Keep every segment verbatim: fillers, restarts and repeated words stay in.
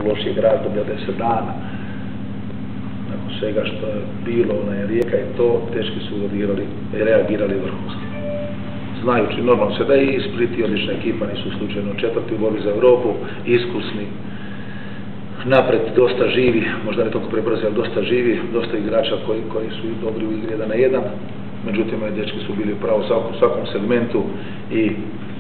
lošijeg razdoblja deset dana. Nakon svega što je bilo, ona je Rijeka i to, teški su reagirali, reagirali vrhunski. Znajući normalno se da je i Split i odlična ekipa, nisu slučajno četvrti u borbi za Europu, iskusni, napred dosta živi, možda ne toliko prebrzi, ali dosta živi, dosta igrača koji, koji su dobri u igri jedan na jedan. Međutim, ovi dečki su bili upravo u svakom, svakom segmentu i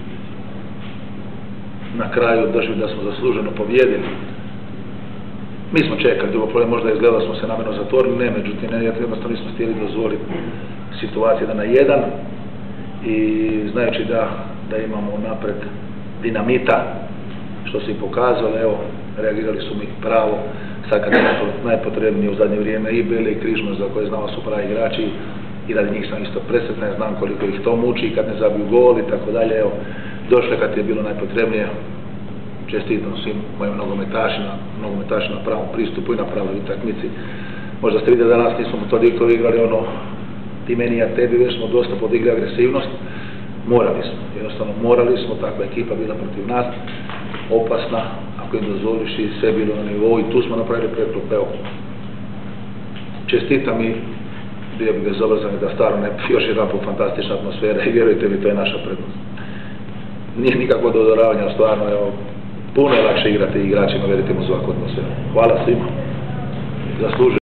na kraju došli da smo zasluženo pobjedili. Mi smo čekali, drugo problem možda izgleda da smo se namjerno zatvorili, ne, međutim, ne, jednostavno nismo htjeli dozvoliti situaciju jedan na jedan i znajući da, da imamo napred dinamita, što se i pokazalo, evo, reagirali su mi pravo, sad kad je najpotrebnije u zadnje vrijeme i Bele i Križman, za koje znamo su pravi igrači, i radi njih sam isto presretan, znam koliko ih to muči kad ne zabiju gol i tako dalje, evo, došle kad je bilo najpotrebnije. Čestitam svim mojim nogometašima, nogometašima na pravom pristupu i na pravoj utakmici. Možda ste vidjeli da danas nismo toliko igrali ono ti meni ja tebi, već smo dosta podigli agresivnost. Morali smo, jednostavno morali smo, takva ekipa bila protiv nas, opasna, ako im dozvoliš i sve bilo na nivou i tu smo napravili preklop, evo. Čestitam i bio bi bezobrazan da stvarno ne, još jedan po fantastična atmosfera i vjerujte mi, to je naša prednost. Nije nikakvo dodoravanje, stvarno, evo, puno je lakše igrati igračima, verite mu, ovakvu atmosferu. Hvala svima. Zaslužujem.